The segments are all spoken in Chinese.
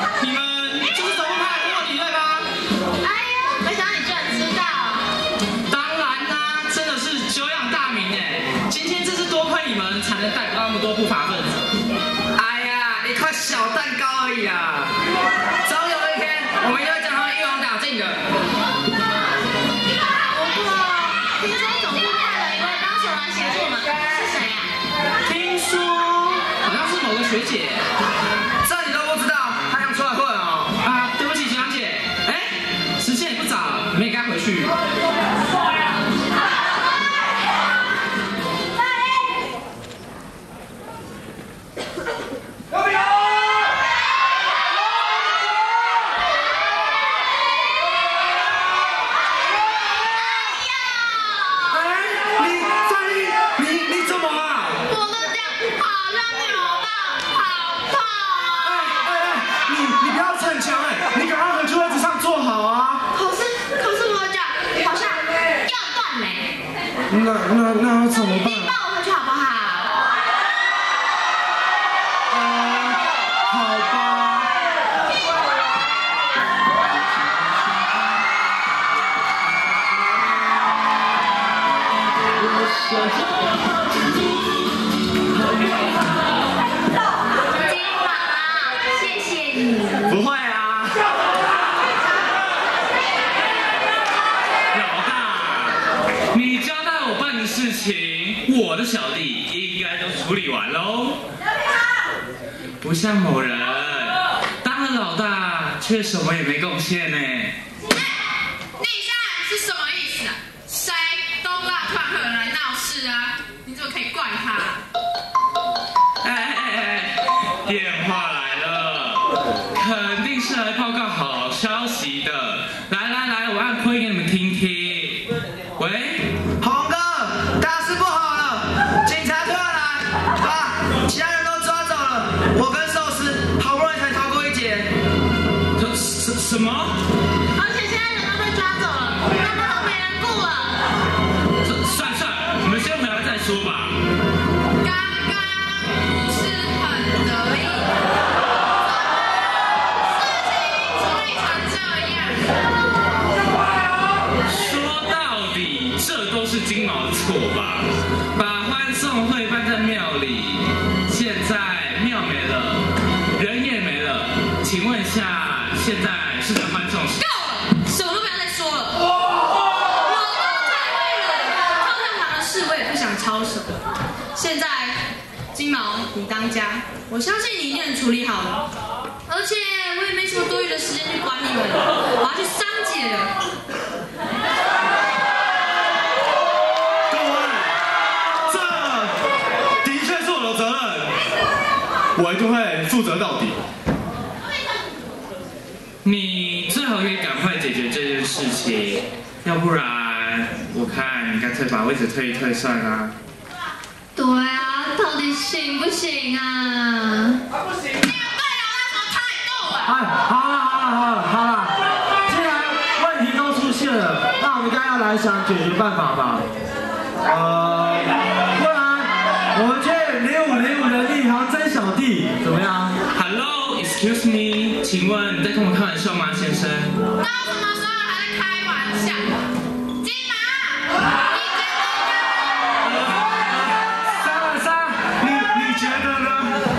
你们就是总部派来卧底对吧？ 哎呦，没想到你居然知道。 当然啦，真的是久仰大名哎！今天真是多亏你们，才能逮捕那么多不法分子。 哎呀，一块小蛋糕而已啊！总有一天，我们一定会将他们一网打尽的。 不过，听说总部派了一位帮手来协助我们，是谁呀？ 听说好像是某个学姐。 这你都不知道，还想出来混哦？ 啊，对不起，学长姐。哎，时间也不早了，你们也该回去。 那怎么办？ 你抱我回去好不好？ 好吧。 金马，谢谢你。 不会啊。老大，你交代我办的事情，我的小弟应该都处理完喽。不像某人，当了老大却什么也没贡献呢。 内战是什么意思啊？谁都不知道突然会有人来闹事啊？你怎么可以怪他？ 电话来了，肯定是来报告好消息的。来，我按推给你们听听。喂， 红哥，大事不好了！警察突然来，把其他人都抓走了。我跟寿司好不容易才逃过一劫。 什么？ 而且现在人都被抓走了，他们都没人顾了。 算了，你们先回来再说吧。 刚刚不是很得意，事情处理成这样。 说到底，这都是金毛的错吧？把欢送会办在庙里，现在庙没了，人也没了，请问一下，现在是在欢送时？ 够了，什么都不要再说了。我都太累了，抗战堂的事我也不想操手。现在金毛你当家，我相信你一定能处理好的。而且我也没什么多余的时间去管你们，我要去商界了。 各位，这的确是我的责任，我一定会负责到底。 你最好可以赶快解决这件事情，要不然我看你干脆把位置退一退算了。 对啊，到底行不行啊？ 不行！你们对老大什么态度啊？ 哎，好了，既然问题都出现了，那我们应该要来想解决办法吧。不然我们去0505人力行争小弟，怎么样？ Hello，excuse me， 请问你在跟我开玩笑吗，先生？ 到什么时候还在开玩笑？金马，你觉得呢？ 三，你觉得呢？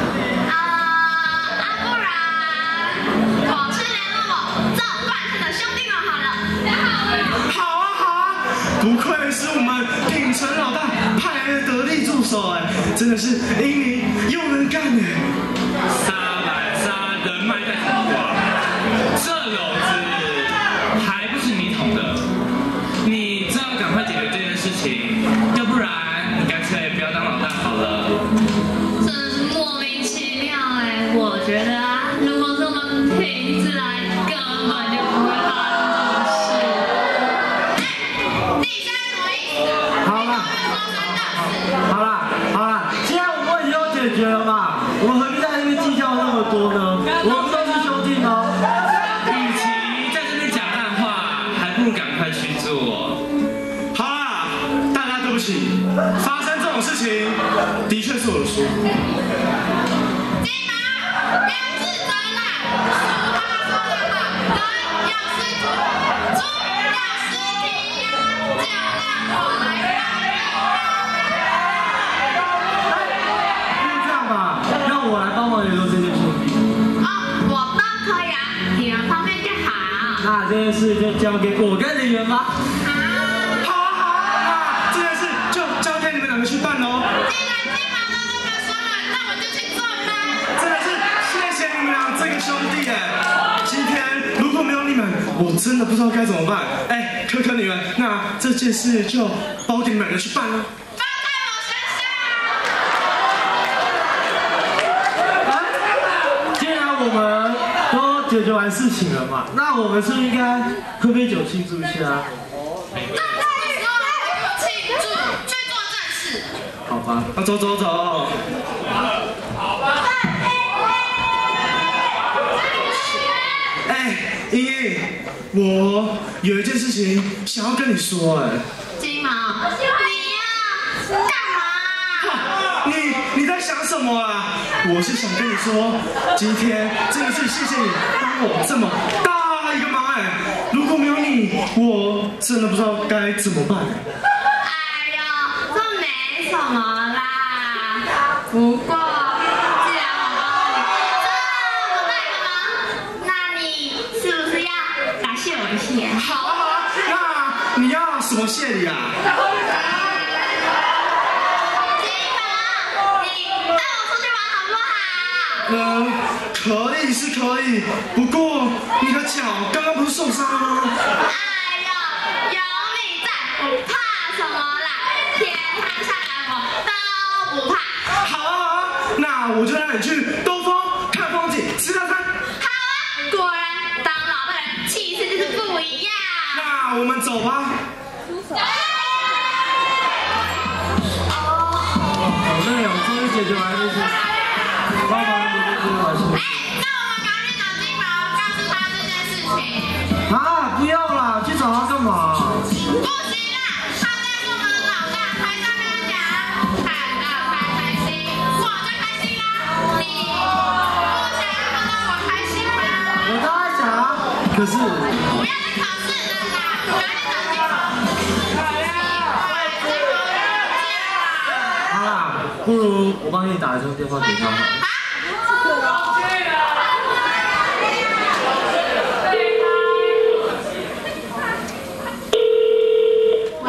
不然我去联络我这半天的兄弟们好了。 好啊，不愧是我们鼎城老大派来的得力助手哎，真的是英明又能干哎。 杀来杀，人脉在捅瓜，这篓子还不是你捅的？你最好赶快解决这件事情，要不然你干脆不要当老大好了。 真的是莫名其妙哎！我觉得啊，如果是我们瓶子来，根本就不会发生这种事。 你现在什么意思？ 好了，既然我们问题都解决了嘛，我们何必在那边计较那么多呢？我们都是兄弟吗？ 与其在这边讲烂话，还不如赶快去做。 好啦，大家对不起，发生这种事情的确是我的错。 金马，不要自责啦！ 那这件事就交给我跟李元吧。 好啊好啊，那这件事就交给你们两个去办喽。 既然金毛都这么说了，那我就去做吧。 真的是谢谢你们俩这个兄弟哎！今天如果没有你们，我真的不知道该怎么办。哎，可可你们，那这件事就包给你们两个去办了。 放在我身上。 既然我们都解决完事情了嘛，那我们是不是应该喝杯酒庆祝一下？ 那太说了，庆祝，去做正事。 好吧。 啊，走走走。哎，莹莹，我有一件事情想要跟你说哎。 金毛，你呀，干嘛？ 你在想什么啊？我是想跟你说，今天真的是谢谢你帮我这么大一个忙哎！如果没有你，我真的不知道该怎么办。 哎呦，这没什么啦。不过，既然我帮你这么大一个忙，那你是不是要答谢我一下？ 好啊好啊，那你要什么谢礼啊？可以是可以，不过你的脚刚刚不是受伤了吗？ 哎呦，有你在，我怕什么啦？天塌下来我都不怕。 好啊好啊，那我就让你去兜风、看风景、吃大餐。 好啊，果然当老大人气势就是不一样。 那我们走吧。 好累哦，终于解决完这些。帮忙你们今天晚上。 那我们赶紧找金毛，告诉他这件事情。 啊，不要啦，去找他干嘛？ 不行啦，他在是我们的老大，还是要跟他讲，看到他开心，我就开心啦。你不想要看到我开心吗？ 我当然想啊，可是。 不要再考试了啦，赶紧找金毛。 好啦，不如我帮你打一通电话给他好了。 喂，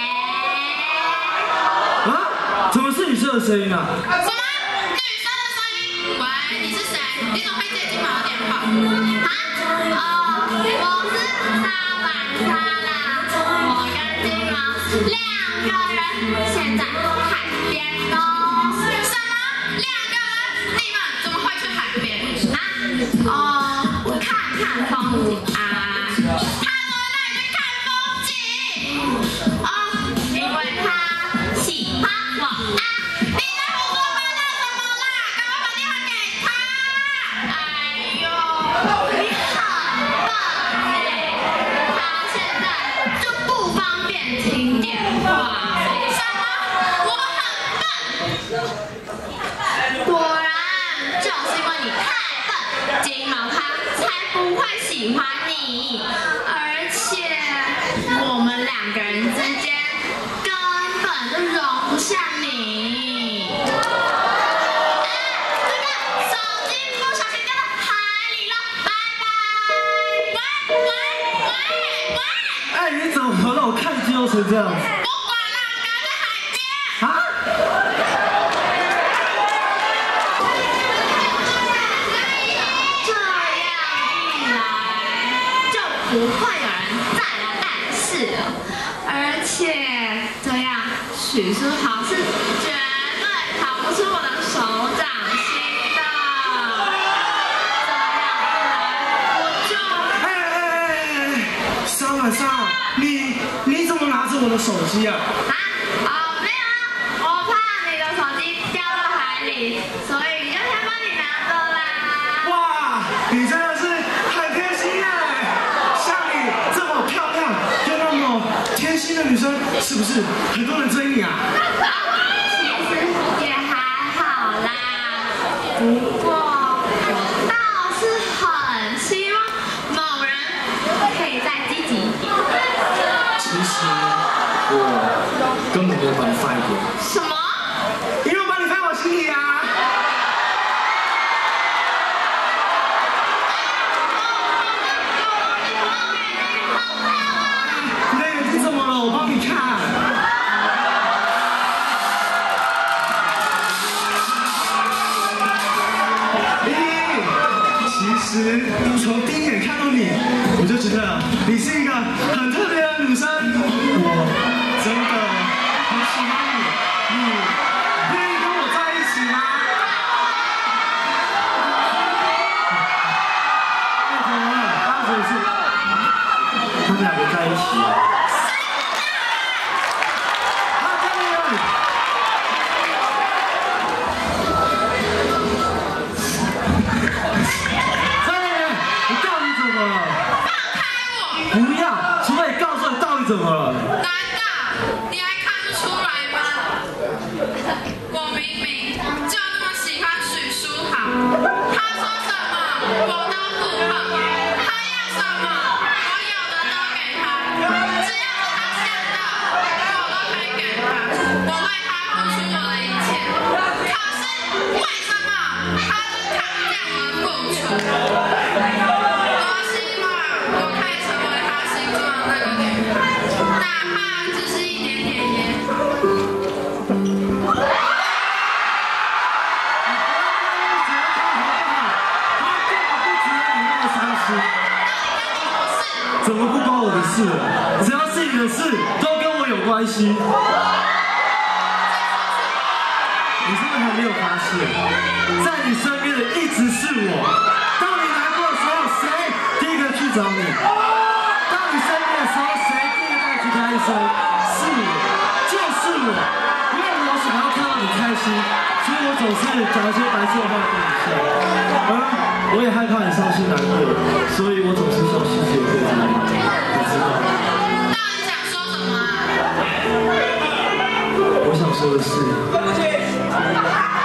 啊？怎么是女生的声音啊？ 什么？女生的声音？喂，你是谁？你怎么会接金毛的电话？ 哦，我是沙板沙啦，我跟金毛2个人现在海边哦。 什么？2个人？你们怎么会去海边？ 哦，看看风景啊。 他怎么带你去看风景？ 哦，因为他喜欢我啊。 你在胡说八道什么啦？赶快把电话给他！ 哎呦，你很笨哎！他现在就不方便听电话。 什么？我很笨？ 果然就是因为你太笨，金毛他才不会喜欢你，而且我们2个人之间根本就容不下你。啊，这个手机不小心掉到海里了，拜拜。 喂！ 哎，你怎么让我看肌肉成这样子？ 不管了，赶快在海边。 啊？ 这样一来，就不会有人再来办事了，而且这样许书豪是绝对逃不出我的手掌心的。这样一来， 哎，沙晚上，你怎么拿着我的手机啊？ 没有啊，我怕你的手机掉到海里，所以就先帮你拿着啦。 哇，你真的是很贴心哎！像你这么漂亮又那么贴心的女生，是不是很多人追你啊？ 其实也还好啦，不过我倒是很希望某人可以再积极一点。 其实我根本没有把你放一点， 什么？ 因为我把你放我心里啊！ 我实从第一眼看到你，我就觉得你是一个很特别的女生，我真的很喜欢你，你愿意跟我在一起吗？怎么了？发生什么事？他们两个在一起了。不要，除非你告诉我到底怎么了。 难道你还看不出来吗？我明明就那么喜欢许书豪，他说什么我都不碰，他要什么我有的都给他，只要他想到我都可以给他，我为他付出我的一切。可是为什么他就看不见我的付出？ 怎么不关我的事了？只要是你的事，都跟我有关系。你是不是还没有发现，在你身边的一直是我？当你难过的时候，谁第一个去找你？当你生病的时候，谁第一个带你去看医生？是我，就是我。因为我想要看到你开心，所以我总是讲一些白色的话跟你说。我也害怕你伤心难过，所以我总是小细节会注意，你知道吗？ 到底想说什么啊？ 我想说的是。